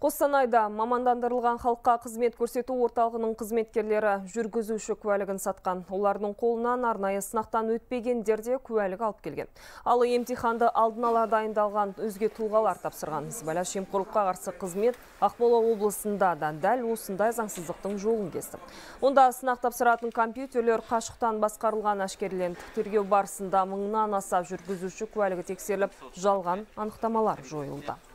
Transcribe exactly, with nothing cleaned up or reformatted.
Қостанайда мамандандырылған халыққа қызмет көрсету орталығының қызметкерлері жүргізуші куәлігін сатқан. Олардың қолынан арнайы сынақтан өтпегендер де куәлік алып келген. Ал емтиханды алдын ала дайындалған өзге тұлғалар тапсырған. Сыбайлас жемқорлыққа қарсы қызмет Ақмола облысында да дәл осындай заңсыздықтың жолын кесті. Онда сынақ тапсыратын компьютерлер қашықтан басқарылған әшкереленді. Тергеу барысында мыңнан аса жүргізуші куәлігі тексеріліп, жалған анықтамалар жойылды.